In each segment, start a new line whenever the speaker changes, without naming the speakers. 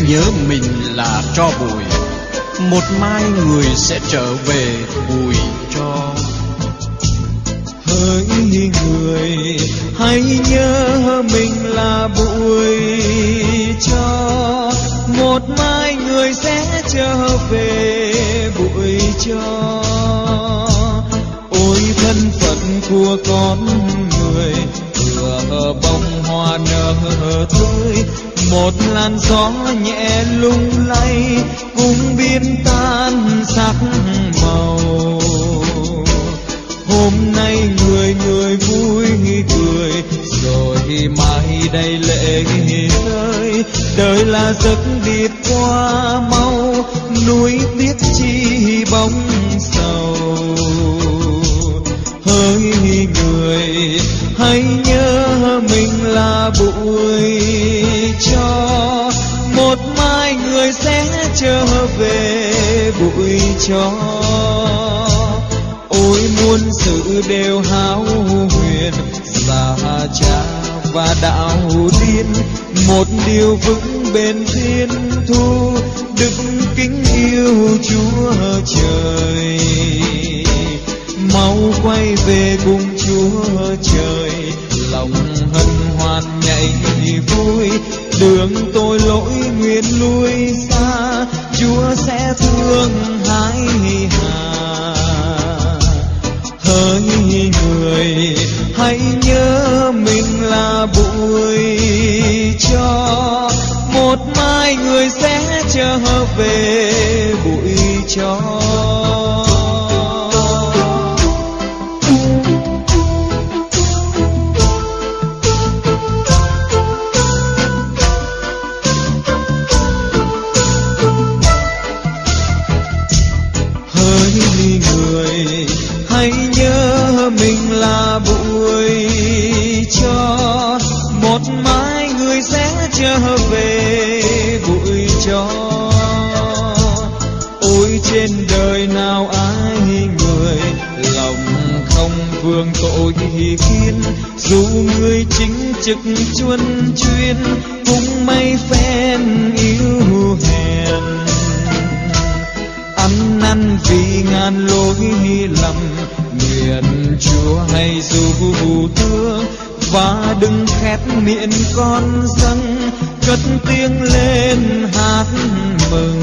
nhớ mình là tro bụi, một mai người sẽ trở về bụi tro.
Hỡi người hãy nhớ mình là bụi tro, một mai người sẽ trở về bụi tro. Ôi thân phận của con người vừa bông hoa nở tươi, một làn gió nhẹ lung lay cũng biến tan sắc màu. Hôm nay người người vui cười, rồi mai đây lệ rơi. Đời là giấc điệp qua mau, nuối tiếc chi bóng sầu. Hỡi người hãy nhớ mình là bụi tro, một mai người sẽ trở về bụi tro. Ôi muôn sự đều hão huyền, già cha và đạo điên, một điều vững bền thiên thu, đức kính yêu Chúa trời. Mau quay về cùng Chúa trời, lòng hân hoan nhảy vui. Đường tôi lỗi nguyện lui xa, Chúa sẽ thương hãi hà. Hỡi người hãy nhớ mình là bụi tro, một mai người sẽ trở về bụi tro. Hãy nhớ mình là bụi tro, một mai người sẽ trở về bụi tro. Ôi trên đời nào ai người lòng không vương tội khiến, dù người chính trực chuân chuyên cũng may phen yêu hèn. Ăn năn vì ngàn lỗi lầm, nguyện Chúa hay dù thương, và đừng khép miệng con dâng, cất tiếng lên hát mừng.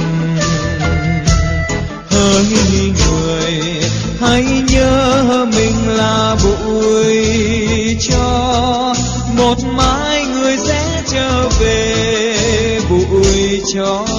Hỡi người hãy nhớ mình là bụi tro, một mai người sẽ trở về bụi tro.